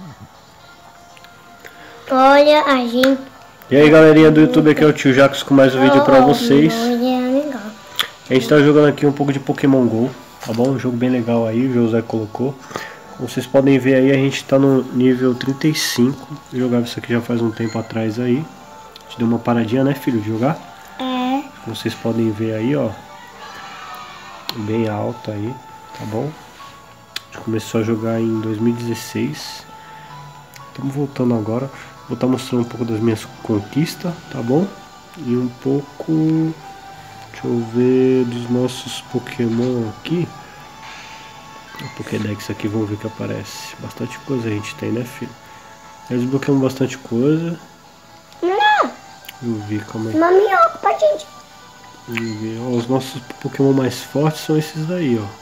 Olha, a gente... E aí galerinha do YouTube, aqui é o tio Jacos com mais um vídeo pra vocês. A gente tá jogando aqui um pouco de Pokémon GO, tá bom? Um jogo bem legal aí, o José colocou. Como vocês podem ver aí, a gente tá no nível 35. Eu jogava isso aqui já faz um tempo atrás aí. A gente deu uma paradinha, né, filho, de jogar? É. Como vocês podem ver aí, ó. Bem alto aí, tá bom? A gente começou a jogar em 2016. Estamos voltando agora. Vou estar mostrando um pouco das minhas conquistas, tá bom? E um pouco... Deixa eu ver dos nossos Pokémon aqui. O Pokédex aqui, vamos ver o que aparece. Bastante coisa a gente tem, né, filho? Nós desbloqueamos bastante coisa. Não! Eu vi como é. Uma minhoca pra gente. Ó, os nossos Pokémon mais fortes são esses daí, ó.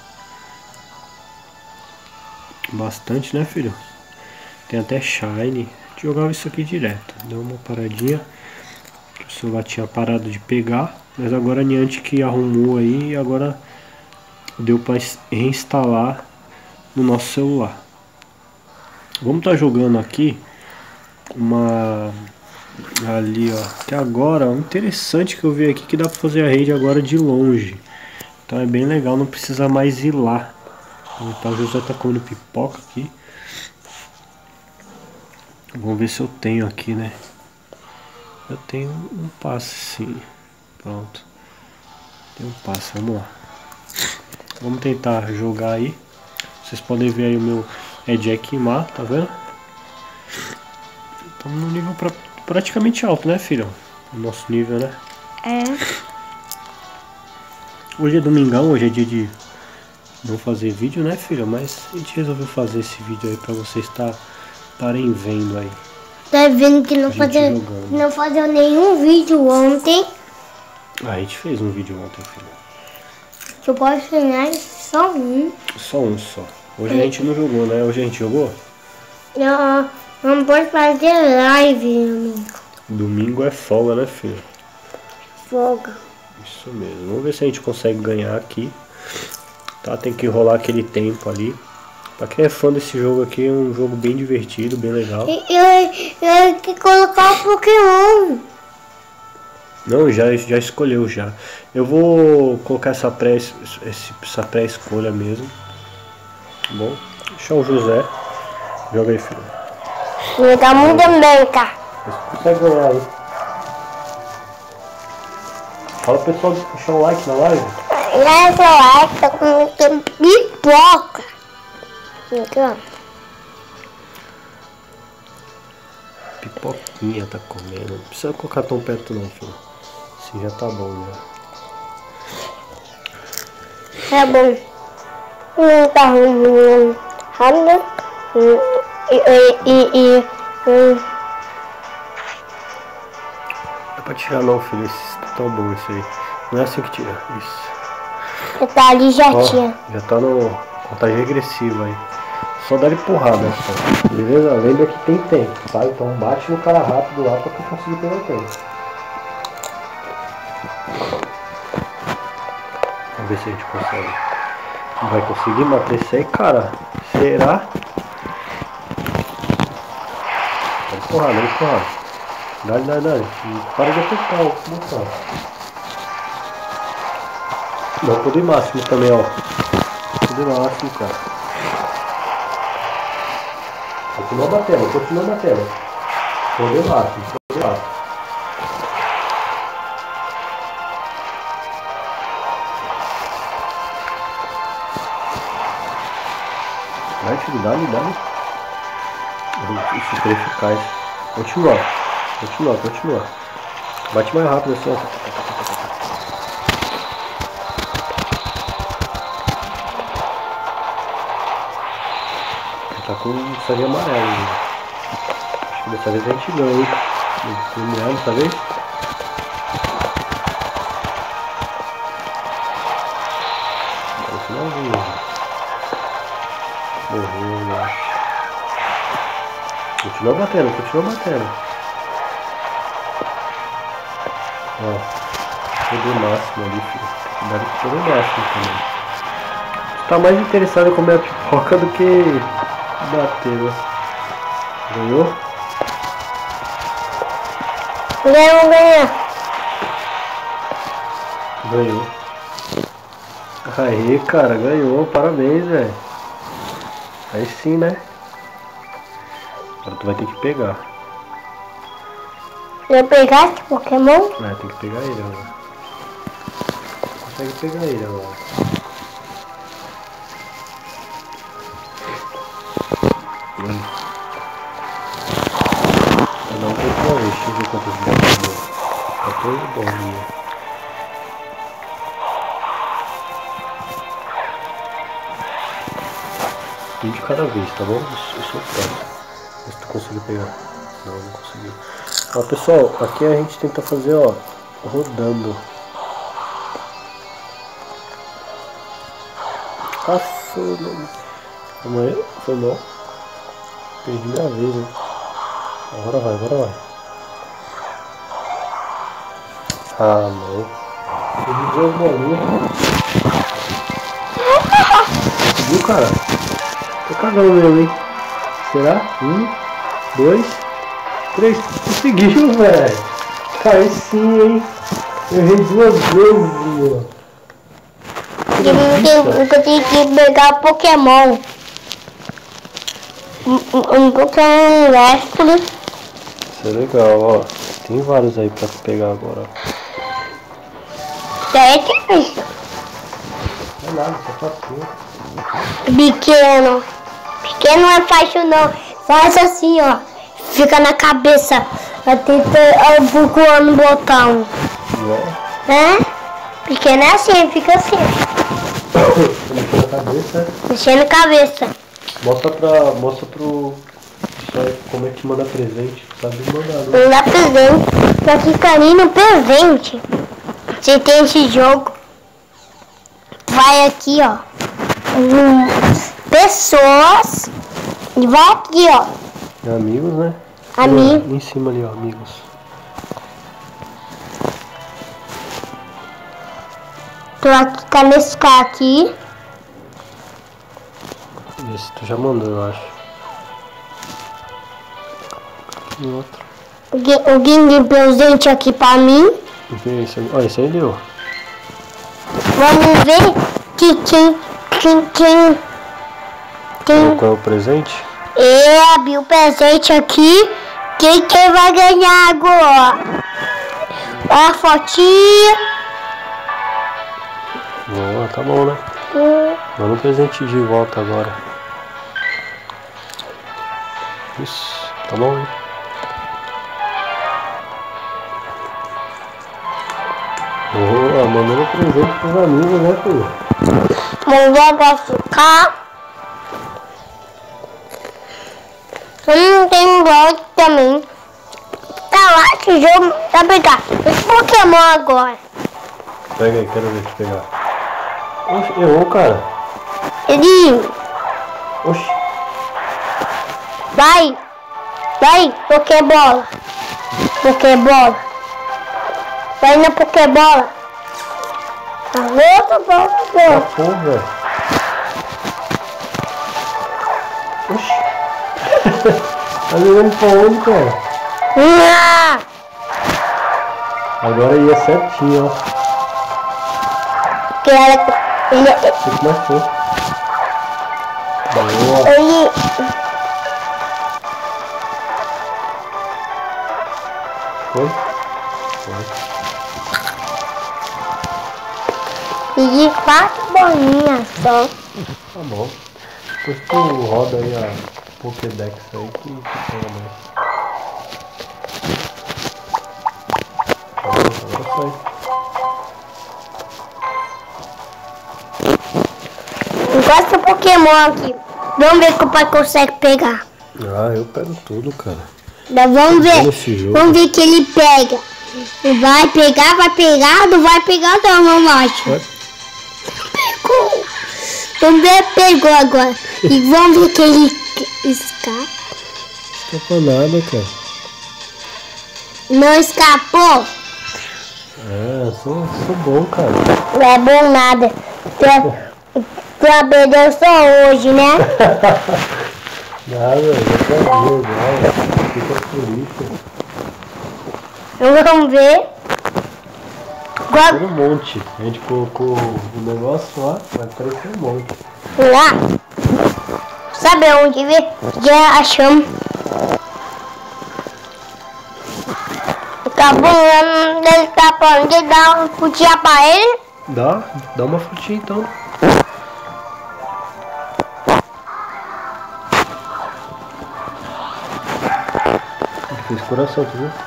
Bastante, né, filho? Tem até Shine. A gente jogava isso aqui direto. Deu uma paradinha. O celular tinha parado de pegar. Mas agora a Niantic que arrumou aí. E agora deu para reinstalar no nosso celular. Vamos estar jogando aqui uma... Ali, ó. Que agora, o interessante que eu vi aqui que dá para fazer a rede agora de longe. Então é bem legal, não precisa mais ir lá. Então o José tá comendo pipoca aqui. Vamos ver se eu tenho aqui, né? Eu tenho um passe, sim. Pronto. Tem um passe, vamos lá. Vamos tentar jogar aí. Vocês podem ver aí o meu Edekimar, tá vendo? Estamos no nível praticamente alto, né, filho? O nosso nível, né? É. Hoje é domingão, hoje é dia de não fazer vídeo, né, filho? Mas a gente resolveu fazer esse vídeo aí pra vocês estarem vendo aí. Tá vendo que não fazia nenhum vídeo ontem. Ah, a gente fez um vídeo ontem, filho. Que eu posso ganhar só um. Só um só. Hoje a gente não jogou, né? Hoje a gente jogou? Não pode fazer live, amigo. Domingo é folga, né, filho? Folga. Isso mesmo. Vamos ver se a gente consegue ganhar aqui. Tá, tem que rolar aquele tempo ali. Pra quem é fã desse jogo aqui, é um jogo bem divertido, bem legal. Eu que colocar o Pokémon. Não, já escolheu já. Eu vou colocar essa pré-escolha mesmo. Tá bom? Deixa o José. Joga aí, filho. Me dá muito bem, cara. Você consegue ganhar aí. Fala pro pessoal deixar o like na live. Deixa o like, tô comendo pipoca. Aqui, ó. Pipoquinha tá comendo. Não precisa colocar tão perto não, filho. Assim já tá bom, já. Tá bom. Não tá ruim. Rápido. Não é pra tirar não, filho. Esse tá tão bom isso aí. Não é assim que tira. Isso. Tá ali já Ó, tinha. já tá no contagem regressiva aí. Só dá de porrada, só. Beleza? Lembra que tem tempo, tá? Então bate no cara rápido lá pra tu conseguir pegar o tempo. Vamos ver se a gente consegue. Vai conseguir matar esse aí, cara? Será? Dá de porrada, dá de porrada. Dá. Para de apertar o botão. Dá o poder máximo também, ó. Poder máximo, cara. Continua batendo. Poder máximo. Vai, filho, dá-lhe. Isso, é eficaz. Continua. Bate mais rápido assim, ó. Tá com sangue amarelo, né? Acho que dessa vez a gente ganha, hein? Dessa vez? Tá no finalzinho. Morreu, eu acho. Continua batendo. Ó, poder máximo ali, filho. Cuidado com o poder máximo também. Tá mais interessado em comer a pipoca do que bater, né? Ganhou? Ganhou. Aí, cara, ganhou. Parabéns, velho. Aí sim, né? Agora tu vai ter que pegar. Eu pegar esse Pokémon? É, tem que pegar ele agora. Consegue pegar ele agora. Não, deixa eu ver quantos Pokémon. 14 bolinhas. Um de cada vez, tá bom? Eu sou próximo. Mas tu conseguiu pegar. Não, não conseguiu. Ó, pessoal, aqui a gente tenta fazer, ó, rodando. Amanhã foi mal. Perdi minha vez, hein? Agora vai, agora vai. Ah, não. Perdi duas bolinhas. Conseguiu, cara? Tô cagando mesmo, hein? Será? 1, 2, 3. Conseguiu, velho. Cai sim, hein? Eu errei 2 vezes, meu. Eu tenho que pegar Pokémon. Pokémon Lestre. Isso é legal, ó. Tem vários aí pra pegar agora. É difícil. Não é nada, só facinho. Pequeno. Pequeno não é fácil não. Faz assim, ó. Fica na cabeça. Tenta procurando o botão. É? Pequeno é assim, fica assim. Mexendo a cabeça. Mexendo a cabeça. Mostra pro pessoal como é que manda presente. Sabe mandar, né? Não dá presente. Só que carinho presente. Você tem esse jogo. Vai aqui, ó. Pessoas. E vai aqui, ó. Amigos, né? Amigos. Em cima ali, ó, amigos. Tô aqui, tá nesse cara aqui. Esse tu já mandou, eu acho. E outro. Alguém deu presente aqui pra mim. Olha, esse aí deu. Vamos ver quem Qual é o presente? eu abri o presente aqui. Quem vai ganhar agora? A fotinha. Boa, tá bom, né? Manda um presente de volta agora. Isso, tá bom, hein? Boa, mandando presente pros amigos, né, filho? Vamos vai ficar. Tem um blog também. Tá lá esse jogo. Vai pegar esse Pokémon agora. Pega aí, quero ver te pegar. Oxe, errou, cara. Ele Oxe. vai, Pokébola. Vai na Pokébola. A outra bola. Tá bom, velho. Oxi. Tá jogando pra onde, cara? Agora ia certinho, ó. Que era, Fica mais forte. Boa. ele Foi? pedi 4 bolinhas só. Tá bom. Depois tu roda aí a Pokédex aí que pega mais. Agora sai. Encosta o Pokémon aqui. Vamos ver se o pai consegue pegar. Ah, eu pego tudo, cara. Vamos ver. Esse jogo. Vamos ver que ele pega. Vai pegar, não vai pegar não, mamãe. Pegou. Vamos ver, pegou agora. E vamos ver que ele escapa. Escapa nada, cara. Não escapou? É, sou bom, cara. Não é bom nada. Tu aprendeu só hoje, né? Nada, já tá vindo, já. Fica polícia. Vamos ver. Agora... um monte. A gente colocou o negócio lá, vai aparecer um monte. Lá. Sabe onde ver? Já achamos. Tá bom, ele tá falando de dar uma frutinha pra ele? Dá uma frutinha então. Ele fez coração, tu viu?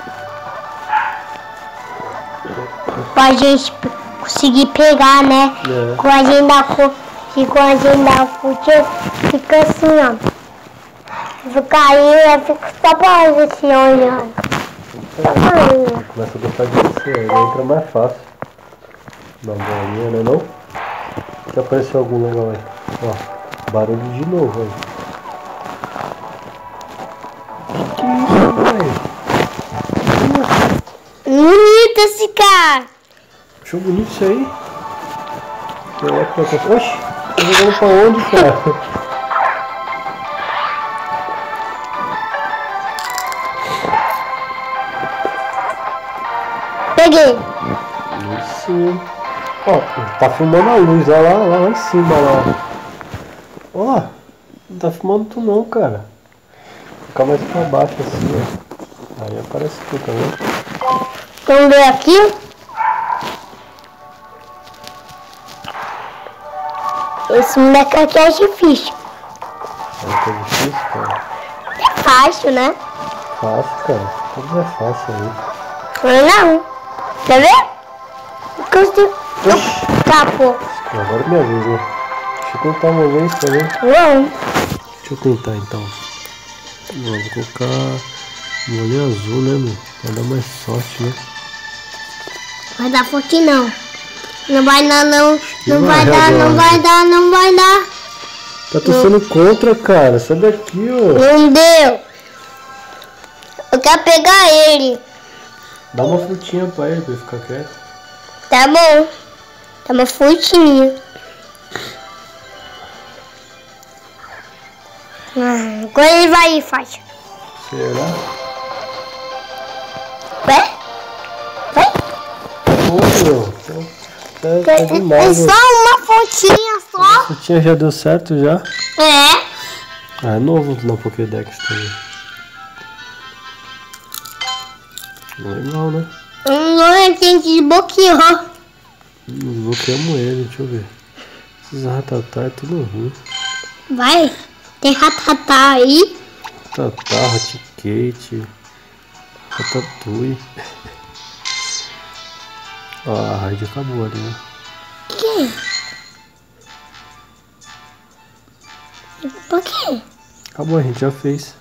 Pra gente conseguir pegar, né? É. Quando a gente dá a frutinha, fica assim, ó. Fica aí, fica só pra assim, olhando. Começa a gostar de descer, aí entra mais fácil. Na bolinha, né não? Se aparecer algum legal aí. Ó, barulho de novo aí. Que isso, velho? Bonito esse cara. Achou bonito isso aí? Oxi, tá jogando pra onde, cara? Peguei. Sim. Ó, tá filmando a luz, olha lá em cima lá. Ó, não tá filmando tu não, cara. Fica mais pra baixo assim, ó. Aí aparece tu, tá vendo? Vamos ver aqui. Esse moleque aqui é difícil. É difícil, cara. É fácil, né? Fácil, cara. Tudo é fácil aí. Não. Quer ver? Tá, pô. Agora é minha vez, né? Deixa eu tentar uma vez também. Não. Deixa eu tentar então. Vou colocar um olho azul, né, meu? Pra dar mais sorte, né? Vai dar forte não. Não vai dar não. Não vai vai dar, agora. não vai dar, não vai dar. Tá torcendo contra, cara. Sai daqui, ó. Não deu. Eu quero pegar ele. Dá uma frutinha pra ele, pra ele ficar quieto. Tá bom. Dá uma frutinha. Agora ele vai ir, faixa. Será? Vai? Vai? Pô, meu. Tá É demais, só uma frutinha só. A frutinha já deu certo já? É. Ah, é novo na Pokédex também. Legal, né? Não tem que desbloquear. Desbloqueamos ele, deixa eu ver. Esses ratatá é tudo ruim. Vai. Tem ratatá aí. Ratatá, Raticate, Ratatouille. Ó, a raid acabou ali, né? Que? Por quê? Acabou, a gente já fez.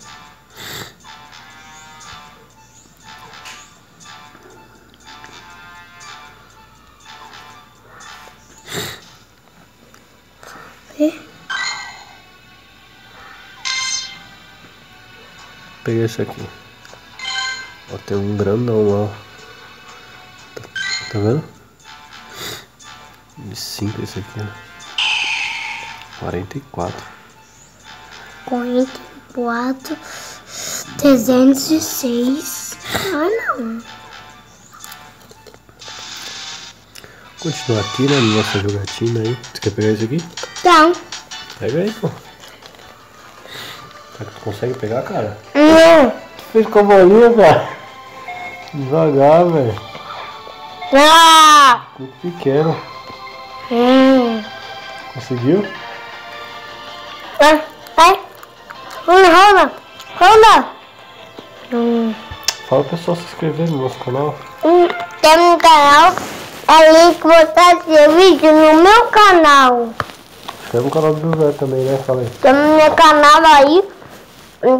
Peguei esse aqui. Ó, tem um grandão lá. Tá vendo? De 5 esse aqui, ó. 44. 44. 306. Ah, não. Continuar aqui, né? Nossa jogatina aí. Você quer pegar esse aqui? Não. Pega aí, pô. Será que tu consegue pegar, cara? Não. Tu fez com a bolinha, cara? Devagar, velho. Ah. Muito pequeno. Conseguiu? Vai. Rola. Fala pro pessoal se inscrever no nosso canal. Tem um canal ali que você assistir vídeo no meu canal. Inscreve no canal do José também, né? Fala aí. Tem no meu canal aí. Eu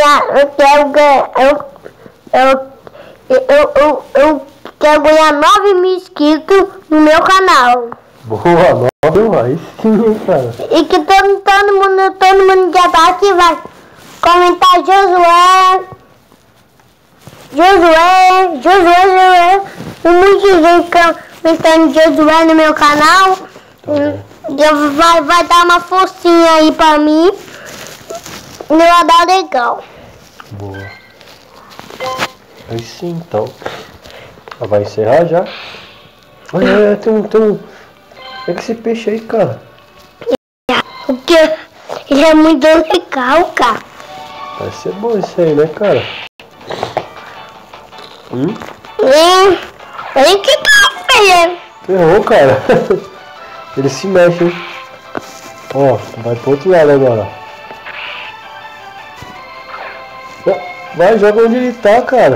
quero ganhar 9.000 inscritos no meu canal. Boa, 9, aí sim, cara. E que todo mundo já tá aqui vai comentar Josué. Muita gente comentando Josué no meu canal. Vai dar uma forcinha aí pra mim. Meu dá legal. Boa. Aí sim, então. Vai encerrar já? Olha, tem um... Pega esse peixe aí, cara. Porque ele é muito legal, cara. Vai ser bom isso aí, né, cara? Ele que tá fazendo. Ferrou, cara. Ele se mexe, hein? Ó, vai pro outro lado agora. Vai, joga onde ele tá, cara.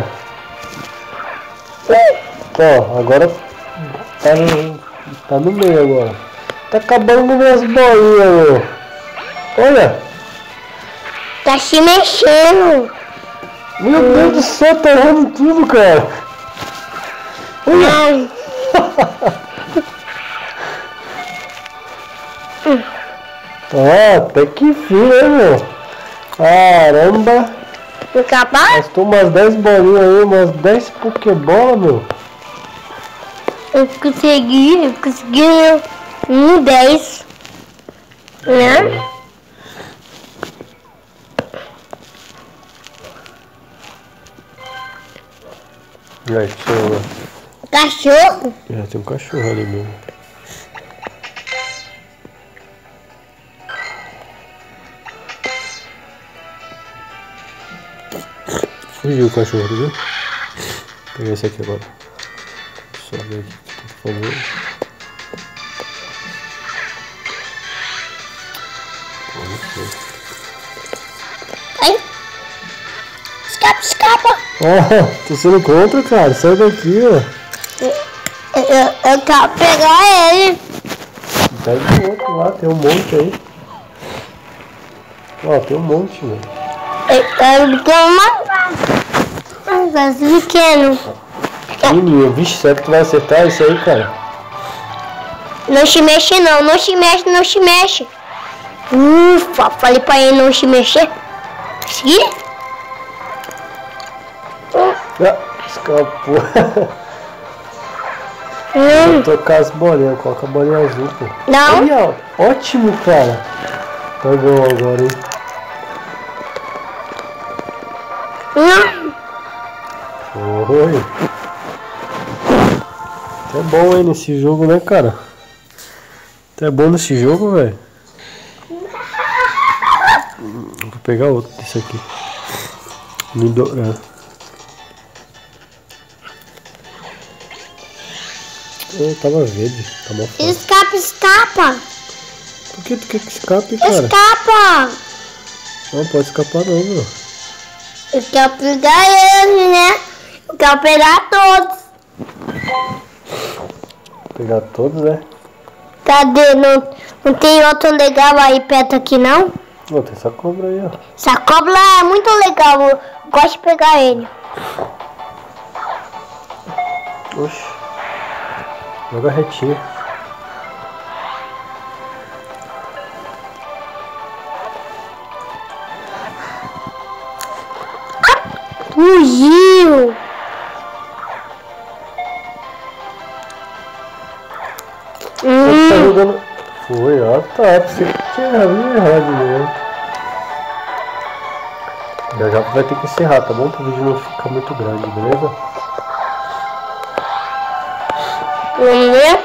Ó, agora tá no meio agora. Tá acabando com minhas bolinhas, meu. Olha. Tá se mexendo. Meu Deus do céu, tá errando tudo, cara. Olha. Ó, até que fim, né, meu? Caramba. Acabar? Gastou umas 10 bolinhas aí, umas 10 pokebola, meu. Eu consegui 10. Né? E aí, cachorro? Cachorro? Tem um cachorro ali mesmo. Fugiu o cachorro, viu? Vou pegar esse aqui agora. Só ver aqui o que tem que fazer. Ai. Escapa. Ó, tô sendo contra, cara. Sai daqui, ó. Eu quero pegar ele. Pega o outro lá, tem um monte aí. Ó, tem um monte, meu. Eu quero uma. Mas pequeno. Pequenininho, vixe, será que tu vai acertar isso aí, cara? Não se mexe não, não se mexe. Ufa, falei pra ele não se mexer. Consegui? Escapou. Vou tocar as bolinhas, coloca a bolinha azul, pô. Não. Aí, ó, ótimo, cara. Pegou agora, hein? Não. Oi. É bom, hein, nesse jogo, né, cara? É bom nesse jogo, velho. Vou pegar outro desse aqui. Tava verde, tá mal fácil. Escapa. Por que tu quer que escape, cara? Escapa. Não pode escapar não, meu. Eu quero pegar ele, né? Eu quero pegar todos. Pegar todos, né? Cadê? Não tem outro legal aí perto aqui, não? Ó, tem essa cobra aí, ó. Essa cobra é muito legal. Eu gosto de pegar ele. Oxi. Joga retinho. Fugiu. Tá jogando... Foi, ó, tá. Você tinha errado mesmo. Já vai ter que encerrar, tá bom? Para o vídeo não ficar muito grande, beleza? Vamos ver?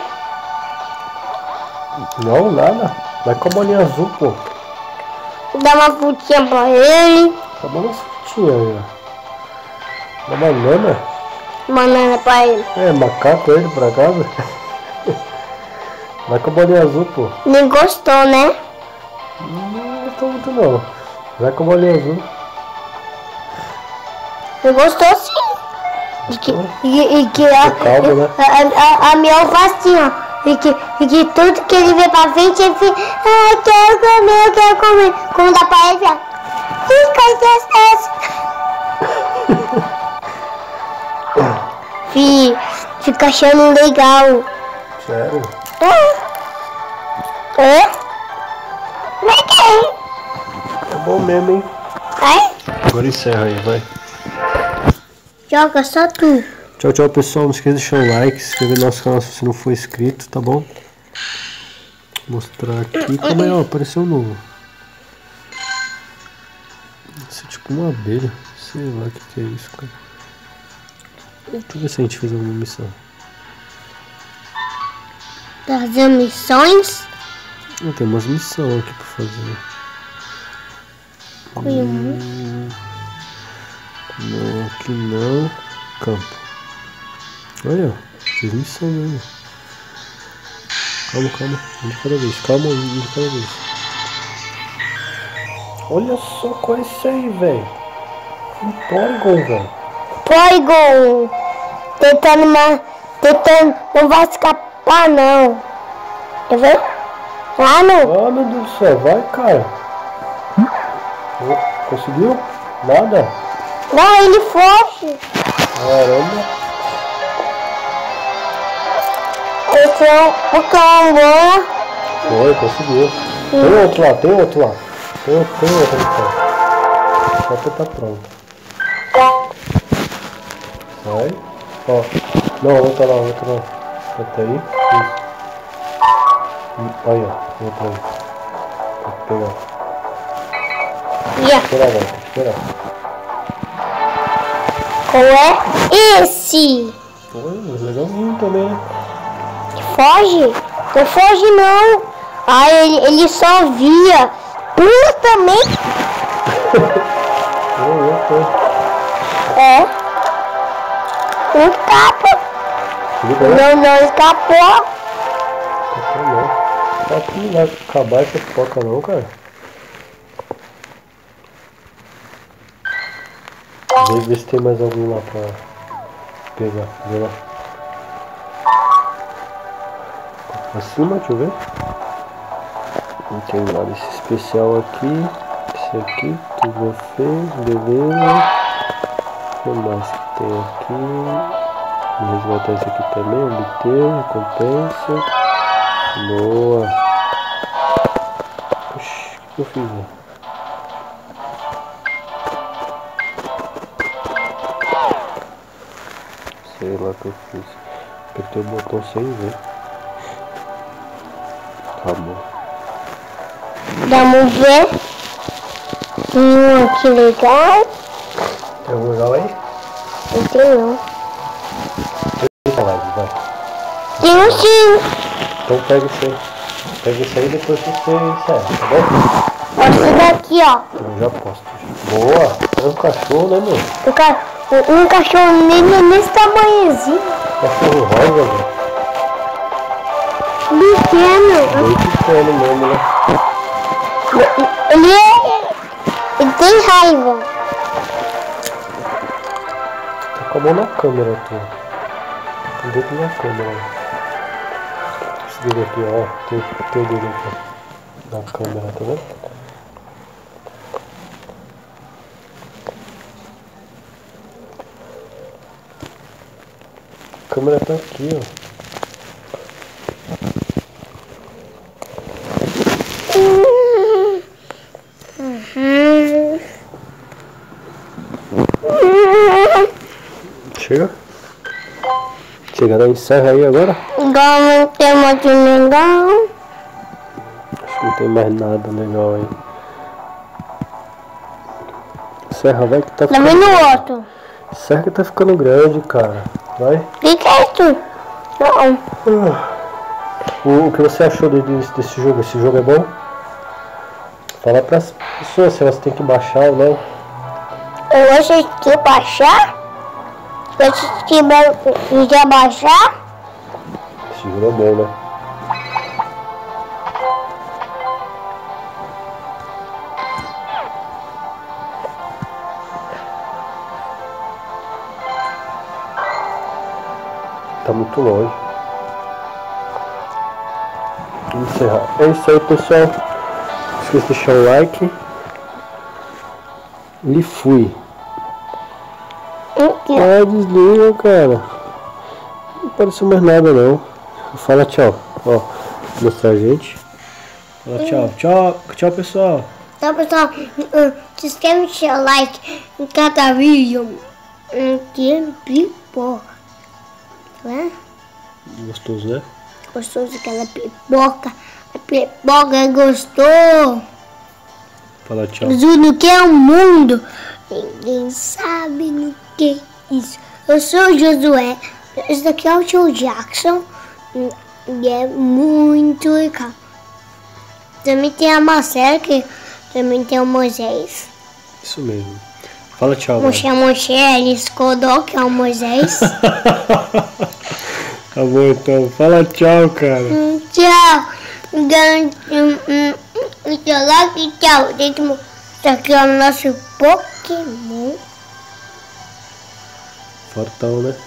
Não, nada. Vai com a bolinha azul, pô. Dá uma frutinha pra ele. Tá dando uma frutinha aí, ó. Uma banana. Banana pra ele. É, macaco ele pra casa. Vai com a bolinha azul, pô. Nem gostou, né? Não gostou muito não. Vai com a bolinha azul. Ele gostou sim. Calma, né? A minha faz assim, ó. E que tudo que ele vê pra frente, ele fica, eu quero comer. Como dá pra ele, ó. Fica achando legal. Sério? É bom mesmo, hein? Agora encerra aí, vai. Joga só tu. Tchau, tchau, pessoal. Não esqueça de deixar o like, se inscrever no nosso canal se você não for inscrito, tá bom? Vou mostrar aqui. Como é, ó, apareceu um novo. Uma abelha. Sei lá o que é isso, cara. Deixa eu ver se a gente fez alguma missão. Fazer missões? Tem umas missões aqui pra fazer. Não, aqui não. Campo. Olha, fiz missão mesmo. Calma, um de cada vez. Um de cada vez. Olha só qual é esse aí, velho. Um Porygon, velho. Porygon. Tentando, não vai escapar não. Quer ver? Lá no... Ah, meu Deus do céu, vai, cara. Conseguiu? Nada? Não, ele foge. Caramba. Esse é o cão. Foi, conseguiu. Tem outro lá. Tem outro lá. Só que tá pronto. Sai. Ó. Não, outro lá. Até aí. Isso. Aí, ó. Outro aí. Tem que pegar. Esperar agora, tem que esperar. Qual é esse? Pô, legalzinho também, né? Foge? Não foge não. Ah, ele só via. Pula também. É. Não escapa. Não escapou. Não. Aqui não vai acabar essa pipoca não, cara. Vê se tem mais algum lá pra pegar. Vê lá. Acima, deixa eu ver. Não tem nada. Esse especial aqui. Esse aqui, tu já fez, beleza. O que mais que tem aqui? Vou resgatar esse aqui também, obter, recompensa. Boa. Oxi, o que eu fiz? Sei lá o que eu fiz. Apertei o botão sem ver. Tá bom. Vamos ver. Que legal. Tem algum legal aí? Não tem não. Vai. Tem sim. Então pega isso aí. Pega isso aí e depois você encerra, tá bom? Esse daqui, ó. Eu já posto. Boa! É um cachorro, né, meu? Um cachorro nesse tamanhozinho. Cachorro rosa, velho. Pequeno. Bem pequeno mesmo, né? Ele tem raiva. Tá com a mão na câmera, tu. Tem dentro da câmera. Esse dedo aqui, ó. Tem o dedo aqui. Na câmera, tá vendo? A câmera tá aqui, ó. Chega, não encerra aí agora? Igual não tem muito legal. Acho que não tem mais nada legal aí. Encerra, vai que tá ficando. Também no outro. Encerra que tá ficando grande, cara. Vai. O que é isso? Não. O que você achou desse jogo? Esse jogo é bom? Fala pras pessoas se elas têm que baixar ou não. Eu achei que baixar. Se quiser baixar. Esse jogo é bom, né? Tá muito longe. Vamos encerrar. É isso aí, pessoal. Não esqueça de deixar o like. E fui. Ah, desliga, cara. Não apareceu mais nada, não. Fala tchau. Ó, mostrar a gente. Fala tchau, pessoal. Então, pessoal, se inscreve e deixa o like em cada vídeo. Que pipoca. Né? Gostoso, né? Gostoso aquela pipoca. A pipoca gostou. Fala tchau. Júlio, que é o mundo. Ninguém sabe no que isso. Eu sou o Josué. Esse daqui é o tio Jackson. E é muito legal. Também tem a Marcela, que também tem o Moisés. Isso mesmo. Fala tchau, Moisés, eles Codó, que é o Moisés. Tá bom então. Fala tchau, cara. Tchau. Tchau. Isso aqui é o nosso Pokémon. Fortão, né?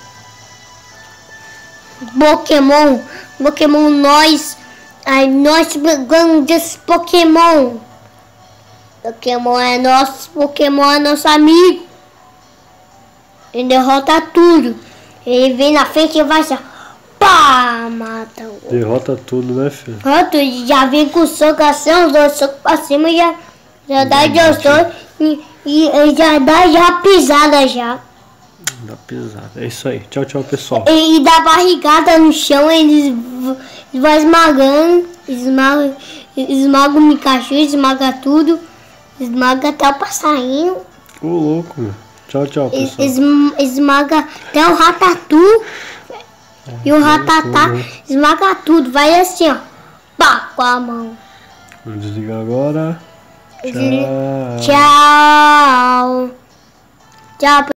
Pokémon nós. Aí nós pegamos desse Pokémon. Pokémon é nosso amigo. Ele derrota tudo. Ele vem na frente e vai assim, pá, mata o. Derrota tudo, né, filho? Pronto, já vem com soco assim, os dois socos pra cima e já dá de os dois e já dá pisada já. Dá pisada. É isso aí. Tchau, tchau, pessoal. E dá barrigada no chão, eles vão esmagando, esmaga o Pikachu, esmaga tudo, esmaga até o passarinho. Ô, louco, meu. Tchau, tchau, pessoal. Esmaga até o Ratatouille. E o Ratatá esmaga tudo, vai assim, ó, pá, com a mão. Vou desligar agora. Tchau. Tchau. Tchau.